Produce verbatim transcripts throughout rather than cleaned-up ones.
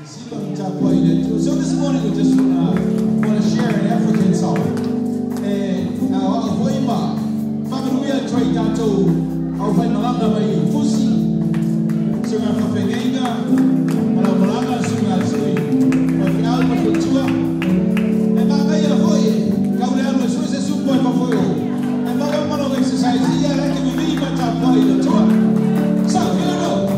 So this morning we just uh, want to share an African song. And now I'll play back. Family, we are trying to do our final number by Fusi. So I'm a Fenga, but I'm a Lama Suga, but now I'm a Futua. And I'm a Hoy, Gabriel, so is a super for you. And I'm one of exercise here, I can be much up by the tour. So, you know.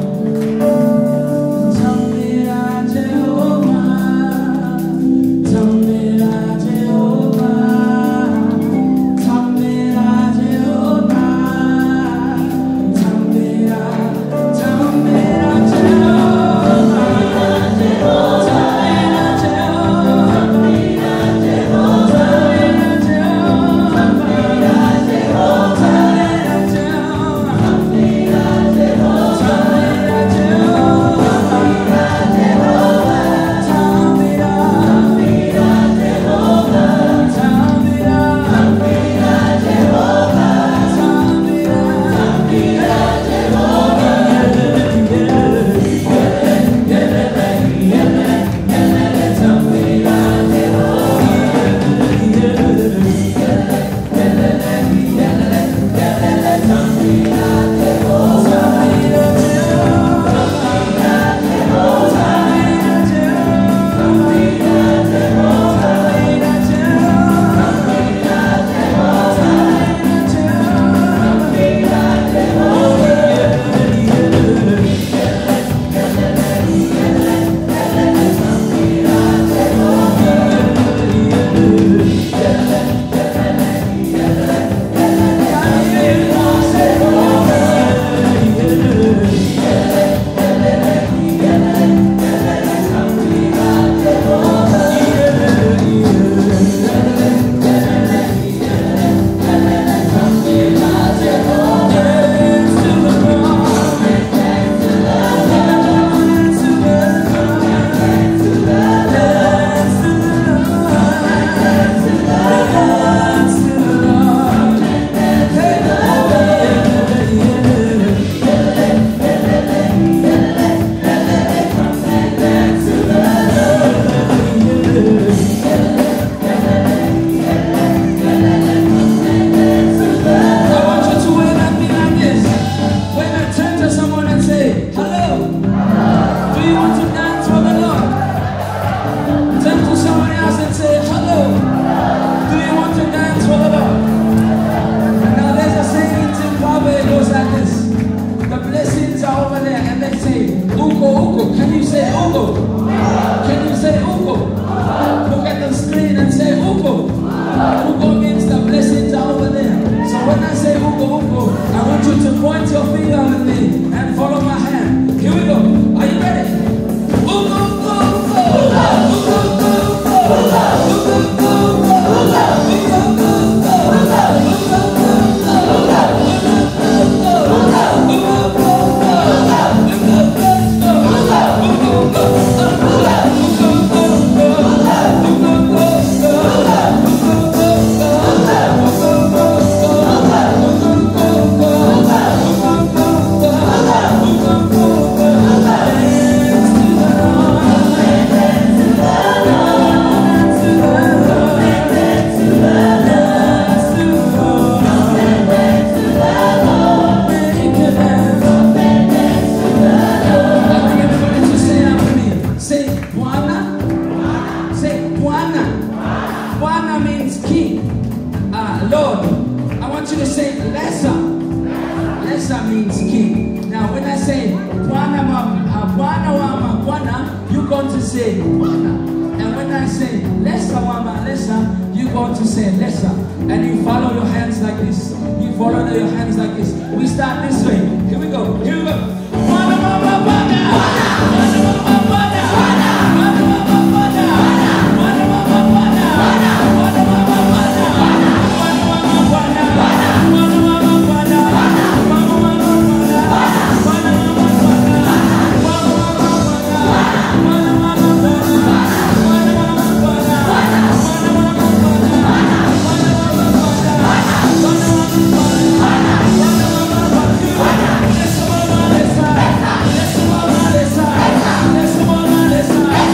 Let's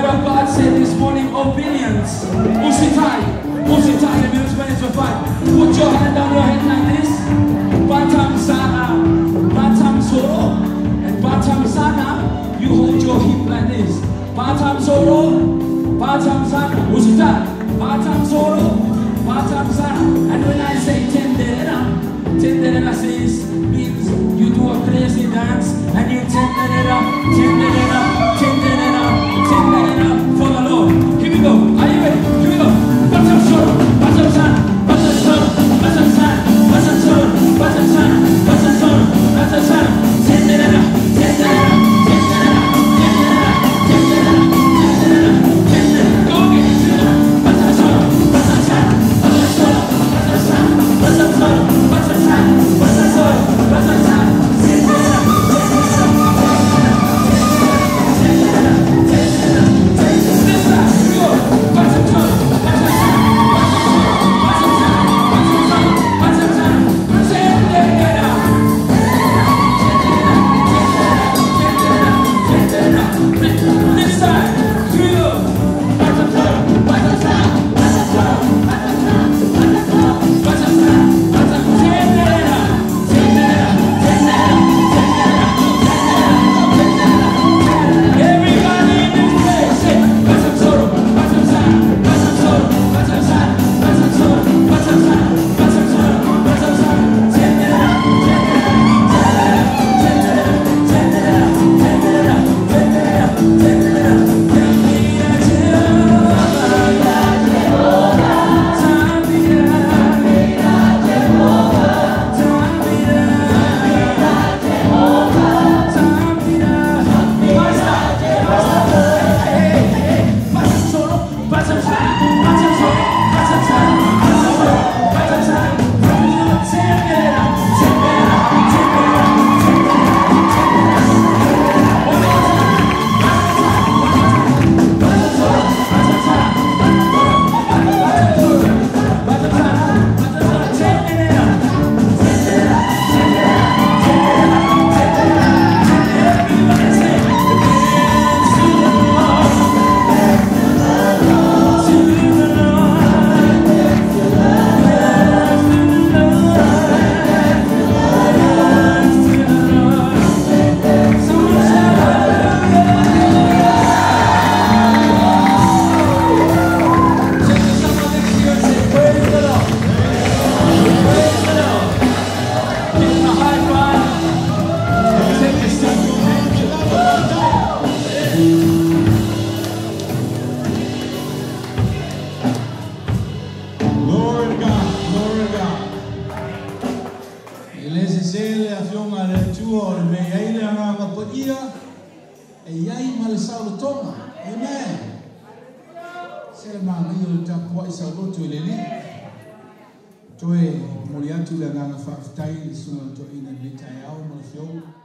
Word of God said this morning, obedience. Usitai. Usitai means when it's a fight. Put your hand on your head like this. Batam sana. Batam soro. And batam sana. You hold your hip like this. Batam soro. Batam sana. Usitai. Batam soro. Batam sana. And when I say tenderera, tenderera says means you do a crazy dance and you tenderera, tenderera, tenderera, tenderera for the Lord. Here we go. Are you ready? Here we go. Batam soro. Batam sana. Batam soro. Batam sana. Batam soro. Batam sana. Batam soro. Batam sana. Tenderera, tenderera, tenderera, tenderera, tenderera, tenderera, tenderera. Go again. Batam soro. Batam sana. Batam soro. Batam sana. Batam soro. Batam sana. Batam soro. Batam sana. Tenderera, tenderera, tenderera, tenderera, tenderera. This side. Here we go. Batam soro. Batam sana. Batam soro. Batam sana. Batam sana. Batam sana. Tenderera. This side, here we go. Batam soro, batam sana, batam soro, batam sana, batam soro, batam sana, batam tenderera, tenderera, tenderera, tenderera, tenderera, tenderera. Everybody in this place, say batam soro, batam sana, batam soro, batam sana, batam soro, batam sana, batam soro, batam sana, tenderera, tenderera, tenderera, tenderera, tenderera, tenderera, tenderera, Amen. Sema hiyo itakuwa isaboto leli. Toe muriatu la nganga fafutai suna to ina bita yao mafyo.